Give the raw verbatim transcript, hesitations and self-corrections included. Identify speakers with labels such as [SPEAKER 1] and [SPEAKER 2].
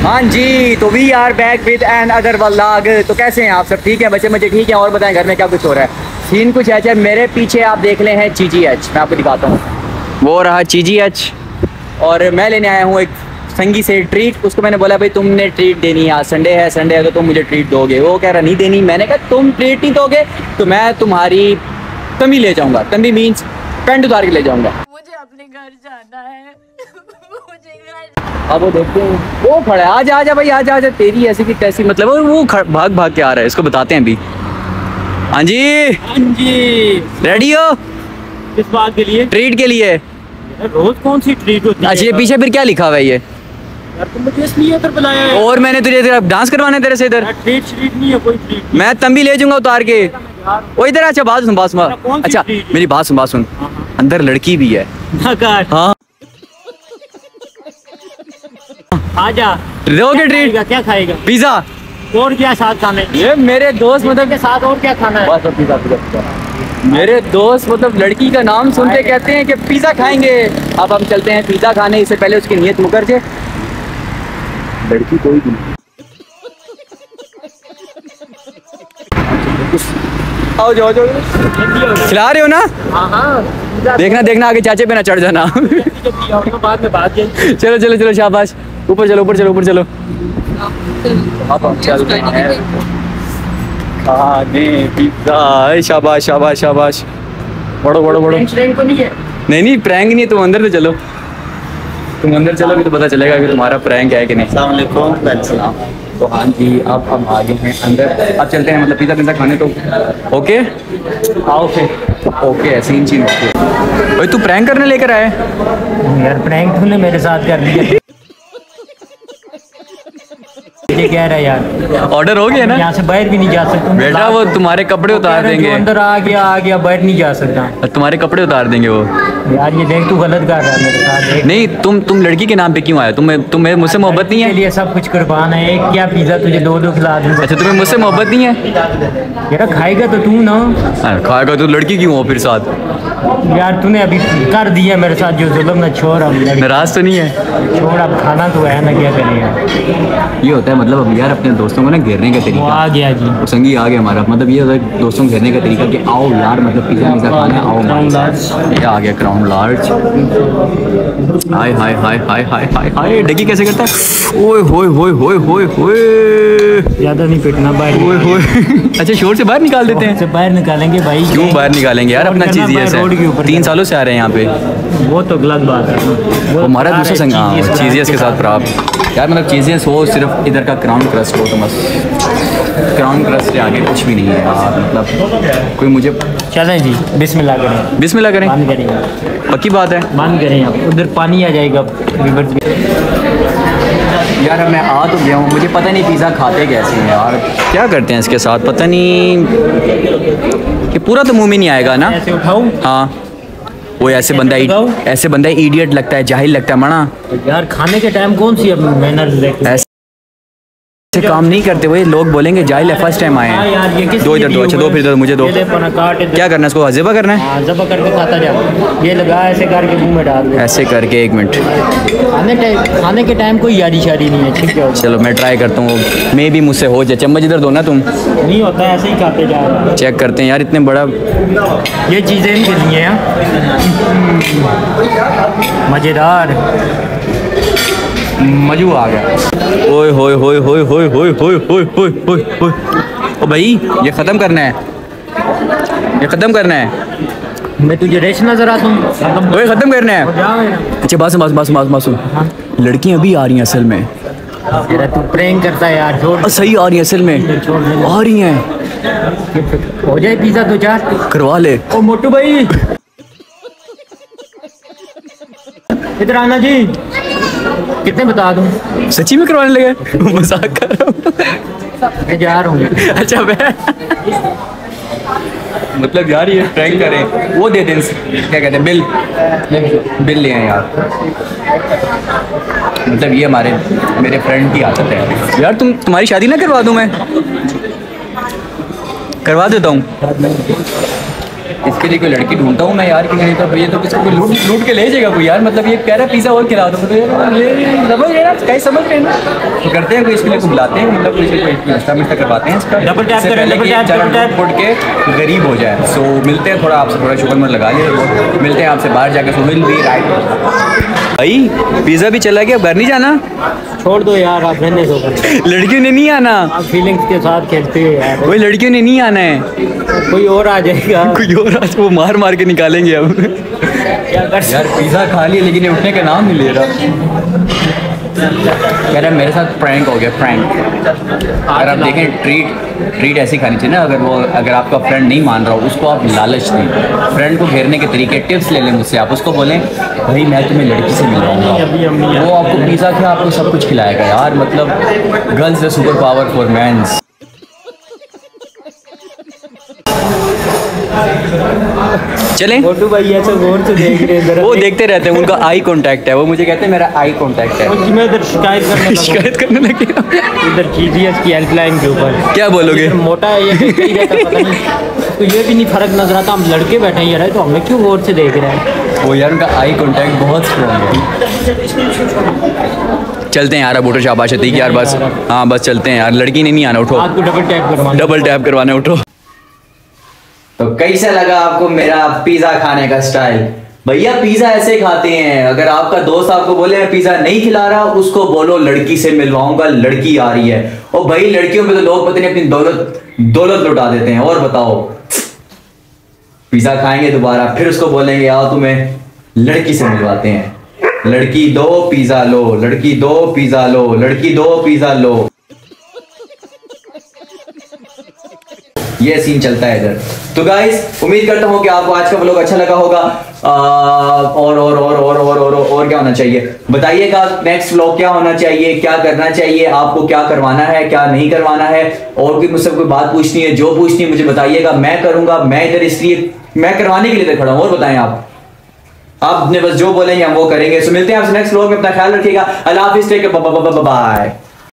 [SPEAKER 1] हाँ जी, तो we are back with another vlog. तो कैसे हैं आप सब? ठीक है बच्चे मुझे ठीक है। और बताएं घर में क्या कुछ हो रहा है? सीन कुछ ऐसा है, मेरे पीछे आप देख ले हैं ची जी एच, मैं आपको दिखाता हूँ। वो रहा ची जी एच और मैं लेने आया हूँ एक संगी से ट्रीट। उसको मैंने बोला भाई तुमने ट्रीट देनी है, आज संडे है, संडे है तो तुम मुझे ट्रीट दोगे। वो कह रहा नहीं देनी। मैंने कहा तुम ट्रीट नहीं दोगे तो मैं तुम्हारी तंबी ले जाऊँगा। तंबी मीन्स पैंट उतार के ले जाऊँगा।
[SPEAKER 2] मुझे अपने घर जाना है। मुझे घर
[SPEAKER 1] अब वो देखते हैं, वो खड़ा है। आजा आजा भाई आजा आजा, तेरी ऐसी की तैसी। मतलब वो भाग भाग के आ रहा है, इसको बताते हैं अभी। हाँ जी
[SPEAKER 3] हाँ जी,
[SPEAKER 1] रेडी हो?
[SPEAKER 3] किस बात के लिए?
[SPEAKER 1] ट्रीट के लिए।
[SPEAKER 3] रोज कौन सी ट्रीट होती है?
[SPEAKER 1] अच्छा ये पीछे फिर क्या लिखा हुआ है ये?
[SPEAKER 3] यार तुम मुझे इसलिए इधर बुलाया है।
[SPEAKER 1] और मैंने तुझे इधर डांस करवाने तेरे से इधर।
[SPEAKER 3] ट्रीट श्रीट नहीं है कोई ट्रीट।
[SPEAKER 1] मैं तंबी ले जाऊंगा उतार के। वो इधर। अच्छा बात सुन बात सुन अच्छा मेरी बात सुन बात सुन अंदर लड़की भी है। हाँ
[SPEAKER 3] आजा।
[SPEAKER 1] दोगे ट्रीट?
[SPEAKER 3] क्या खाएगा?
[SPEAKER 1] पिज्जा।
[SPEAKER 3] और क्या साथ खाने?
[SPEAKER 1] ये मेरे दोस्त मतलब
[SPEAKER 3] के साथ और क्या खाना है?
[SPEAKER 1] बस पिज्जा पिज्जा। मेरे दोस्त मतलब लड़की का नाम सुनते कहते हैं कि पिज्जा खाएंगे। अब हम चलते हैं पिज्जा खाने। इससे पहले उसकी नीयत मुकर जाए। लड़की कोई भी नहीं। आओ जाओ जाओ। खिला रहे हो ना?
[SPEAKER 3] हाँ हाँ।
[SPEAKER 1] देखना देखना आगे चाचे पे ना चढ़ जाना।
[SPEAKER 3] बाद में बात है।
[SPEAKER 1] चलो चलो चलो शाबाश। ऊपर चलो ऊपर चलो ऊपर चलो। अब हम चल रहे हैं खाने पिज्जा। शाबाश शाबाश शाबाश। बढ़ो बढ़ो बढ़ो। नहीं नहीं प्रैंक नहीं है, तुम अंदर तो चलो। तुम अंदर चलोगे तो पता चलेगा कि तुम्हारा प्रैंक है कि नहीं। अस्सलाम वालेकुम। तो हाँ जी अब हम आ गए हैं अंदर। अब चलते हैं मतलब पिज़्ज़ा पिज़्ज़ा खाने। तो ओके आओ फिर। ओके सीन चीन ओके। भाई तू प्रैंक करने लेकर आए?
[SPEAKER 3] यार प्रैंक तूने मेरे साथ कर दिया। ये कह रहा है यार
[SPEAKER 1] ऑर्डर हो गया ना?
[SPEAKER 3] यहाँ से बाहर भी नहीं जा सकता
[SPEAKER 1] बेटा। वो तुम्हारे कपड़े उतार देंगे।
[SPEAKER 3] अंदर आ गया आ गया बाहर नहीं जा सकता।
[SPEAKER 1] तुम्हारे कपड़े उतार देंगे वो।
[SPEAKER 3] यार ये देख तू गलत कर रहा है मेरे साथ।
[SPEAKER 1] नहीं तुम तुम लड़की के नाम पे क्यों आए? तुम्हें तुम्हें मुझसे मोहब्बत नहीं है?
[SPEAKER 3] लिए सब कुछ कुर्बान है। एक क्या पिज्जा तुझे दो दो खिला दूँ।
[SPEAKER 1] अच्छा तुम्हें मुझसे मोहब्बत नहीं है?
[SPEAKER 3] यार खाएगा तो तू ना।
[SPEAKER 1] खाएगा तो लड़की क्यों हो फिर साथ?
[SPEAKER 3] यार तूने अभी कर दिया मेरे साथ जो जुल्म ना। छोड़ अब
[SPEAKER 1] नाराज तो नहीं है?
[SPEAKER 3] छोड़ अब खाना तो है ना, क्या करें।
[SPEAKER 1] ये होता है मतलब अब यार अपने दोस्तों को ना घेरने का तरीका।
[SPEAKER 3] आ गया जी
[SPEAKER 1] वो संगी आ गया हमारा। मतलब ये होता है दोस्तों को घेरने का तरीका कि आओ यार मतलब पिज़्ज़ा पिज़्ज़ा खाना आओ। ये आ गया क्राउन लार्ज। हाय हाय हाय हाय हाय हाय हाय। डगी कैसे करता है? ओए होए होए होए होए होए।
[SPEAKER 3] ज़्यादा नहीं पिटना बाहर।
[SPEAKER 1] ओए होए। अच्छा शोर से बाहर निकाल देते हैं?
[SPEAKER 3] से बाहर निकालेंगे भाई।
[SPEAKER 1] क्यों बाहर निकालेंगे यार? अपना चीज़ ये है। तीन सालों से आ रहे हैं यहाँ पे।
[SPEAKER 3] वो तो गलत बात है।
[SPEAKER 1] वो हमारा दूसरा संग चीज़ियस के साथ प्राप्त यार। मतलब चीज़ियस हो सिर्फ इधर का क्राउन क्रस्ट हो तो बस। क्राउन क्रस्ट के आगे कुछ भी नहीं है यार। मतलब कोई मुझे।
[SPEAKER 3] चलें जी बिस्मिल्लाह करें।
[SPEAKER 1] बिस्मिल्लाह करें।
[SPEAKER 3] बंद करेंगे।
[SPEAKER 1] पक्की बात है?
[SPEAKER 3] बंद करें। आप उधर पानी आ जाएगा।
[SPEAKER 1] यार अब मैं आ तो गया हूँ। मुझे पता नहीं पिज़्ज़ा खाते कैसे हैं यार। क्या करते हैं इसके साथ पता नहीं। कि पूरा तो मुंह में नहीं आएगा ना?
[SPEAKER 3] ऐसे उठाऊं?
[SPEAKER 1] हाँ वो ऐसे बंदा ऐसे बंदा इडियट लगता है, जाहिल लगता है मना।
[SPEAKER 3] यार खाने के टाइम कौन सी मैनर्स देखते हैं?
[SPEAKER 1] ऐसे काम नहीं करते हुए लोग बोलेंगे जाहिल है, फर्स्ट टाइम आए हैं। दो इधर दो। अच्छा दो फिर दो मुझे दो। क्या करना है इसको? ज़िबा करना है?
[SPEAKER 3] ज़िबा करके खाता जा। ये लगा ऐसे करके मुंह में डाल दे।
[SPEAKER 1] ऐसे करके एक मिनट।
[SPEAKER 3] खाने टाइम खाने के टाइम कोई यारी शारी नहीं है। ठीक है
[SPEAKER 1] चलो मैं ट्राई करता हूँ। मे भी मुझसे हो जाए। चम्मच इधर दो ना तुम।
[SPEAKER 3] नहीं होता है ऐसे ही खाते जा।
[SPEAKER 1] चेक करते हैं यार इतने बड़ा।
[SPEAKER 3] ये चीज़ें नहीं गिनी है मज़ेदार।
[SPEAKER 1] मजू आ गया। ओए होए होए होए होए होए होए होए होए होए होए। ओ भाई ये ख़त्म करना है। ये ख़त्म करना है।
[SPEAKER 3] मैं तुझे रेश नजर आता हूँ।
[SPEAKER 1] ओए ख़त्म करना है। अच्छा बस बस बस बस बस। लड़कियाँ भी आ रही हैं असल में।
[SPEAKER 3] यार तू प्रैंक करता है यार। छोड़।
[SPEAKER 1] सही आ रही हैं असल में। आ रही हैं।
[SPEAKER 3] हो जाए पिज़्ज़ा दो चार
[SPEAKER 1] करवा ले।
[SPEAKER 3] ओ मोटू भाई इधर आना जी। कितने बता दूं?
[SPEAKER 1] सच्ची में करवाने लगे? मजाक कर रहा हूँ।
[SPEAKER 3] मैं जा रहा हूँ।
[SPEAKER 1] अच्छा मैं मतलब यार ये प्रैंक करें। वो दे दें क्या कहते हैं बिल बिल ले आए यार। मतलब ये हमारे मेरे फ्रेंड की आदत है यार। तुम तुम्हारी शादी ना करवा दूं मैं? करवा देता हूँ। इसके लिए कोई लड़की ढूंढता हूँ मैं यार कि नहीं, तो ये तो किसी को लूट लूट के ले जाएगा कोई यार। मतलब ये कह रहा है पिज़्ज़ा और खिला दो, तो ये समझ रहे हैं, कहीं समझ रहे हैं ना, तो करते हैं कोई इसके लिए, बुलाते हैं, मतलब कोई कोई नाश्ता मिश्ता करवाते हैं इसका,
[SPEAKER 3] डबल टैप
[SPEAKER 1] इससे
[SPEAKER 3] करें,
[SPEAKER 1] पहले
[SPEAKER 3] डबल
[SPEAKER 1] कि
[SPEAKER 3] टैप,
[SPEAKER 1] जरा
[SPEAKER 3] डबल टैप।
[SPEAKER 1] फुट के गरीब हो जाए। सो मिलते हैं, थोड़ा आपसे थोड़ा शुगर मत लगा लिया, मिलते हैं आपसे बाहर जाकर। So will be right. भाई पिज़्ज़ा भी चला गया, घर नहीं जाना?
[SPEAKER 3] छोड़ दो यार, आप रहने दो।
[SPEAKER 1] लड़कियों ने नहीं आना,
[SPEAKER 3] आप फीलिंग्स के साथ खेलते हो यार।
[SPEAKER 1] वही लड़कियों ने नहीं आना है,
[SPEAKER 3] कोई और आ जाएगा,
[SPEAKER 1] कोई और आज वो मार मार के निकालेंगे अब।
[SPEAKER 3] क्या कर
[SPEAKER 1] यार पिज़्ज़ा खा लिया लेकिन ये उठने का नाम नहीं ले रहा। कह रहा मेरे साथ प्रैंक हो गया, प्रैंक। अगर आप देखें ट्रीट ट्रीट ऐसी खानी चाहिए ना, अगर वो अगर आपका फ्रेंड नहीं मान रहा हो उसको आप लालच दें, फ्रेंड को घेरने के तरीके टिप्स ले लें मुझसे। आप उसको बोलें भाई मैं तुम्हें लड़की से मिलवाऊंगा, वो आपको पिज़्ज़ा खिला आपको सब कुछ खिलाएगा यार। मतलब girls the super power for men's. चलें?
[SPEAKER 3] मोटू भाई ऐसे गौर से देख रहे हैं,
[SPEAKER 1] वो देखते रहते हैं, उनका आई कांटेक्ट है, वो मुझे कहते हैं मेरा आई कांटेक्ट है।
[SPEAKER 3] मैं इधर शिकायत करने लगा।
[SPEAKER 1] शिकायत करने लगे।
[SPEAKER 3] इधर जीजीएस की हेल्पलाइन के ऊपर
[SPEAKER 1] क्या बोलोगे?
[SPEAKER 3] मोटा है ये, कहीं रहता पता नहीं, तो ये भी नहीं फर्क नजर आता। हम लड़के बैठे हैं यार, तो हमें क्यों गौर से देख रहे हैं?
[SPEAKER 1] वो यार उनका आई कांटेक्ट बहुत स्ट्रॉन्ग है। चलते हैं यार, अब उठो, शाबाश अतीक यार, बस हाँ बस चलते हैं यार, लड़की ने नहीं आना, उठो,
[SPEAKER 3] आपको डबल टैप करवाना,
[SPEAKER 1] डबल टैप करवाने, उठो। तो कैसा लगा आपको मेरा पिज़्ज़ा खाने का स्टाइल? भैया पिज़्ज़ा ऐसे खाते हैं। अगर आपका दोस्त आपको बोले मैं पिज़्ज़ा नहीं खिला रहा, उसको बोलो लड़की से मिलवाऊंगा, लड़की आ रही है। और भाई लड़कियों पे तो लोग पता नहीं अपनी दौलत दौलत लुटा देते हैं। और बताओ, पिज़्ज़ा खाएंगे दोबारा, फिर उसको बोलेंगे आओ तुम्हें लड़की से मिलवाते हैं। लड़की दो पिज़्ज़ा लो, लड़की दो पिज़्ज़ा लो, लड़की दो पिज़्ज़ा लो, ये सीन चलता है इधर। तो गाइस उम्मीद करता हूँ कि आपको आज का व्लॉग अच्छा लगा होगा। आ, और और और और और और और क्या होना चाहिए बताइएगा, नेक्स्ट व्लॉग क्या होना चाहिए, क्या करना चाहिए, आपको क्या करवाना है, क्या नहीं करवाना है, और भी मुझसे कोई बात पूछनी है, जो पूछनी है मुझे बताइएगा, मैं करूंगा। मैं इधर इसलिए मैं करवाने के लिए इधर खड़ा हूँ। और बताएं आप आपने बस जो बोलेंगे हम वो करेंगे। सो मिलते हैं आपसे नेक्स्ट व्लॉग में, अपना ख्याल रखिएगा। अल्लाह हाफिज़, टेक केयर, बाय बाय।